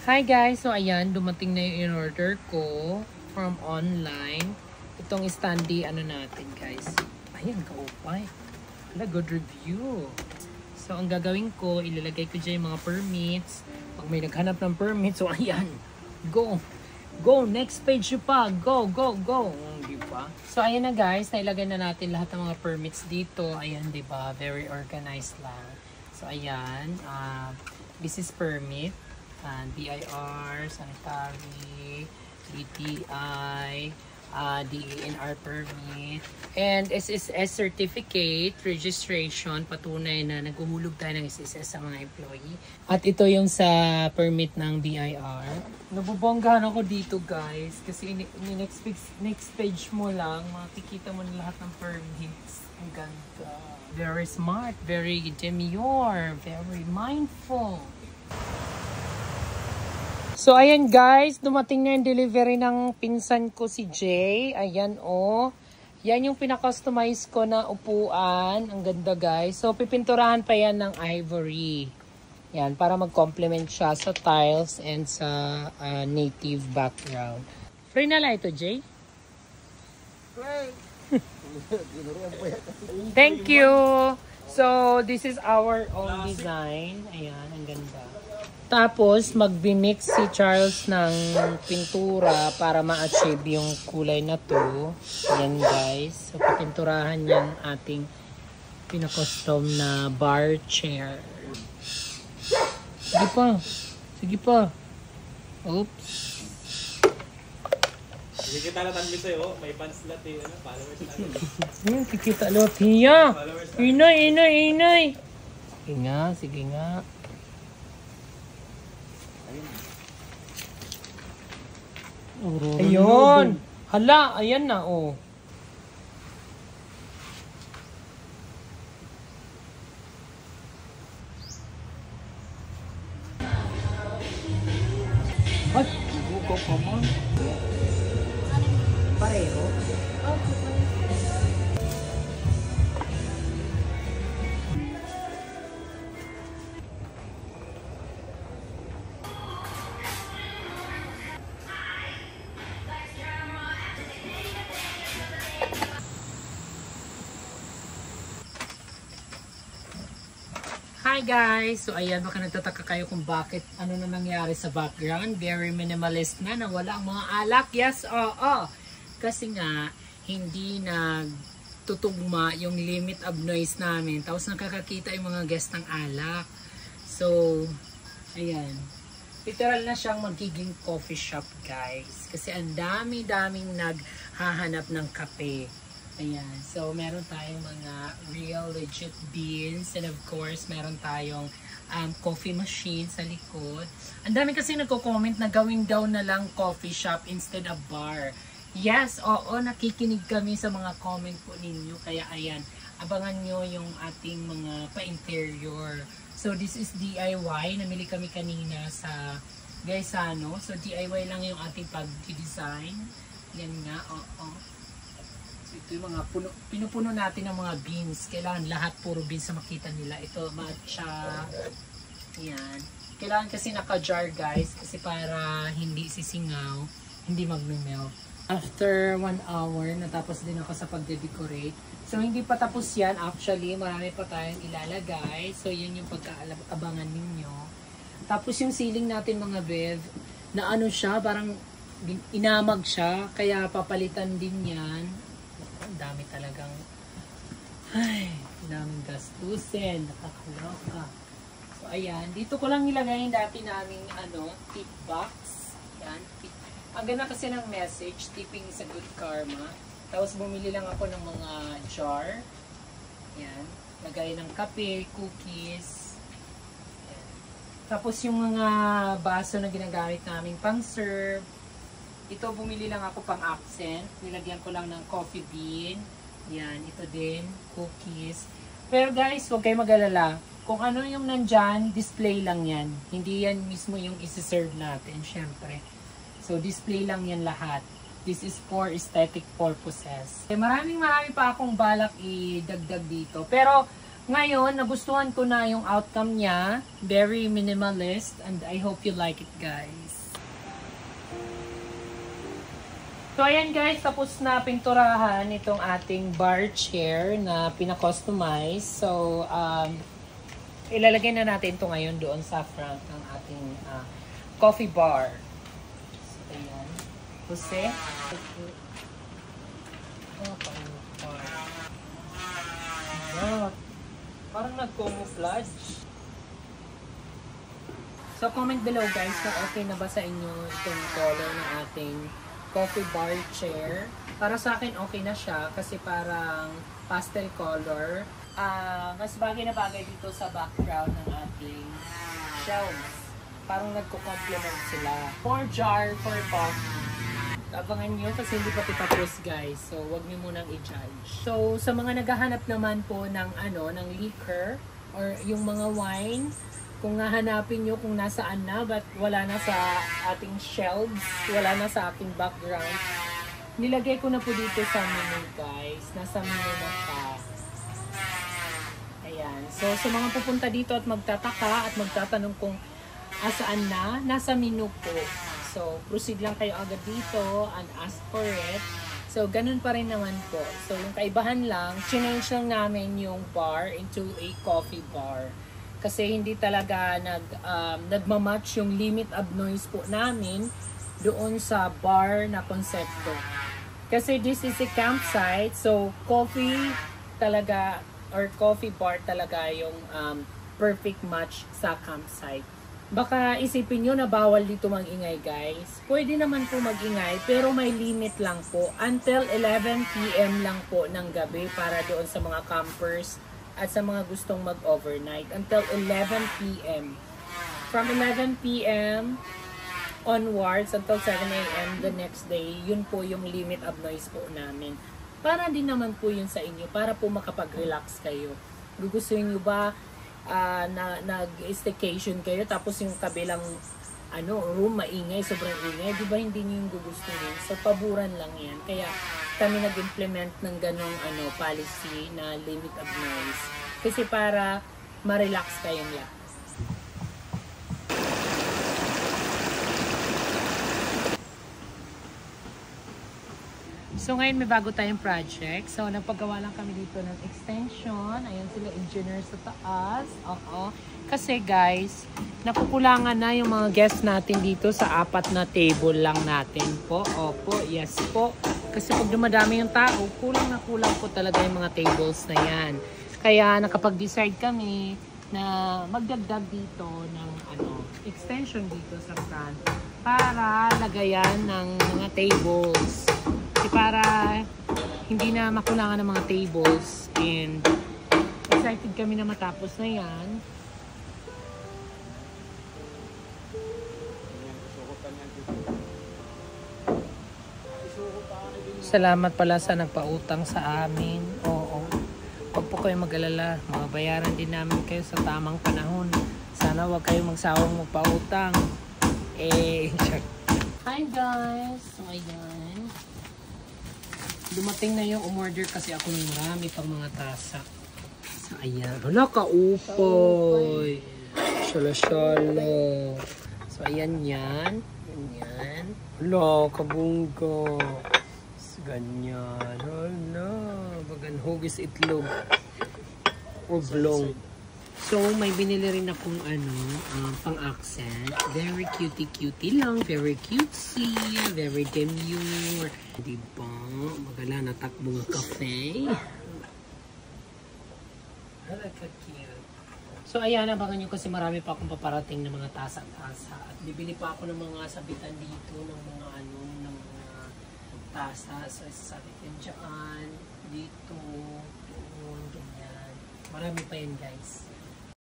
Hi guys! So ayan, dumating na yung in-order ko from online. Itong standee ano natin guys. Ayan, kaupay. Wala, good review. So ang gagawin ko, ilalagay ko dyan yung mga permits. Pag may naghanap ng permit, so ayan. Go! Go! Next page yun pa! Go! Go! Go! Diba? So ayan na guys, nailagay na natin lahat ng mga permits dito. Ayan, diba? Very organized lang. So ayan, this is permit. BIR, sanitary, DTI, DENR permit, and SSS certificate, registration, patunay na naghuhulog tayo ng SSS sa mga employee. At ito yung sa permit ng BIR. Nabubonggahan ako dito guys, kasi next page mo lang, makikita mo na lahat ng permits. Ang ganda. Very smart, very demure, very mindful. So, ayan guys, dumating na yung delivery ng pinsan ko si Jay. Ayan oh. Yan yung pinakustomize ko na upuan. Ang ganda guys. So, pipinturahan pa yan ng ivory. Yan, para mag-complement siya sa tiles and sa native background. Free na lang ito, Jay? Free! Thank you! So, this is our own design. Ayan, ang ganda. Tapos, mag-mix si Charles ng pintura para ma-achieve yung kulay na to. Yan guys. So, papinturahan yung ating pinakostom na bar chair. Sige pa. Sige pa. Oops. Kikita na tanmi sa'yo. May fans lahat eh. Followers natin. Kikita lahat. Hiya. Inay, inay, inay. Sige nga, sige nga. Ayun. Hala, ayan na oh. Ay, buko pa man. Pareho. Hi guys! So ayan, baka nagtataka kayo kung bakit ano na nangyari sa background. Very minimalist na, nawala ang mga alak. Yes, oo. Kasi nga, hindi nagtutugma yung limit of noise namin. Tapos nakakakita yung mga guest ng alak. So, ayan. Literal na siyang magiging coffee shop guys. Kasi ang dami-daming naghahanap ng kape. Ayan. So, meron tayong mga real legit beans. And of course, meron tayong coffee machine sa likod. Ang dami kasi nagko-comment na gawing daw na lang coffee shop instead of bar. Yes, oo. Nakikinig kami sa mga comment po ninyo. Kaya ayan, abangan nyo yung ating mga pa-interior. So, this is DIY. Namili kami kanina sa Gaisano. So, DIY lang yung ating pag-design. Yan nga, oo. Ito yung mga pinupuno natin ng mga beans. Kailangan lahat puro beans na makita nila. Ito, matcha. Yan. Kailangan kasi naka-jar guys. Kasi para hindi sisingaw, hindi mag-melt. After 1 hour, natapos din ako sa pagde-decorate. So, hindi pa tapos yan. Actually, marami pa tayong ilalagay. So, yun yung pagkaabangan ninyo. Tapos yung ceiling natin mga bev, na ano siya, parang inamag siya. Kaya papalitan din yan. Ang dami talagang, ay, daming gastusin, nakakaloka. So, ayan, dito ko lang nilagay yung dati naming, tip box. Yan, ang ganda kasi ng message, tipping is a good karma. Tapos, bumili lang ako ng mga jar. Yan, lagay ng kape, cookies. Yan. Tapos, yung mga baso na ginagamit namin pang serve. Ito, bumili lang ako pang accent. Nilagyan ko lang ng coffee bean. Yan, ito din. Cookies. Pero guys, huwag kayo mag-alala. Kung ano yung nandyan, display lang yan. Hindi yan mismo yung isi-serve natin, syempre. So, display lang yan lahat. This is for aesthetic purposes. Marami pa akong balak i-dagdag dito. Pero, Ngayon, nagustuhan ko na yung outcome niya. Very minimalist and I hope you like it, guys. So, ayan guys, tapos na pinturahan itong ating bar chair na pina-customize. So, ilalagay na natin ito ngayon doon sa front ng ating coffee bar. So, ayan. Jose. Oh, parang nag-camouflage. So, comment below guys kung okay na ba sa inyo itong color ng ating coffee bar chair. Para sa akin, okay na siya kasi parang pastel color. Mas bagay na bagay dito sa background ng ating shelves. Parang nagko-complement sila. 4 jar, 4 coffee. Abangan nyo kasi hindi pa tapos guys. So, wag nyo munang i-judge. So, sa mga naghahanap naman po ng ng liquor or yung mga wine, kung hahanapin nyo kung nasaan na but wala na sa ating shelves, wala na sa ating background, nilagay ko na po dito sa menu guys. Nasa menu na siya. Ayan. So, sa mga pupunta dito at magtataka at magtatanong kung asaan na, nasa menu po. So, proceed lang kayo agad dito and ask for it. So, ganun pa rin naman po. So, yung kaibahan lang, change lang namin yung bar into a coffee bar. Kasi hindi talaga nagmamatch yung limit of noise po namin doon sa bar na konsepto. Kasi this is a campsite, so coffee talaga or coffee bar talaga yung perfect match sa campsite. Baka isipin nyo na bawal dito mag-ingay guys. Pwede naman po mag-ingay pero may limit lang po. Until 11 PM lang po ng gabi para doon sa mga campers at sa mga gustong mag-overnight. Until 11 PM. From 11 PM onwards until 7 AM the next day, yun po yung limit of noise po namin. Para din naman po yun sa inyo. Para po makapag-relax kayo. Gugustuhin nyo ba nag-staycation kayo tapos yung kabilang room maingay, sobrang ingay, di ba hindi niyo yung gugustuhin? So paboran lang yan. Kaya kami nag-implement ng ganong policy na limit of noise. Kasi para ma-relax kayong lahat. So ngayon may bago tayong project. So nagpagawa lang kami dito ng extension. Ayan sila engineer sa taas. Oo. Kasi guys, nakukulangan na yung mga guests natin dito sa 4 na table lang natin po. Opo, yes po. Kasi pag dumadami yung tao, kulang po talaga yung mga tables na yan. Kaya nakapag-decide kami na magdagdag dito ng extension dito sa front para lagayan ng mga tables. Kasi para hindi na makulangan ng mga tables and excited kami na matapos na yan. Salamat pala sa nagpautang sa amin. Oo. Huwag po kayo mag-alala. Mababayaran din namin kayo sa tamang panahon. Sana huwag kayo magsawang magpautang. Hi guys! So ayan. Dumating na yung umorder kasi ako ng marami pang mga tasa. So, ayan. Wala ka, upoy. Shala-shala. So, ayan yan. Ganyan. Wala, kabunggo. So, ganyan. Wala. Bagan hugis itlog. Oblong. So, may binili rin akong pang-accent. Very cutie-cutie lang. Very cutesy. Very demure. Diba? Magala natakbong cafe. Cute. So, ayan. Abangan nyo kasi marami pa akong paparating na mga tasa-tasa. At bibili pa ako ng mga sabitan dito. Ng mga ng mga tasa. So, isasabit yan dyan. Dito. Doon. Ganyan. Marami pa yan guys.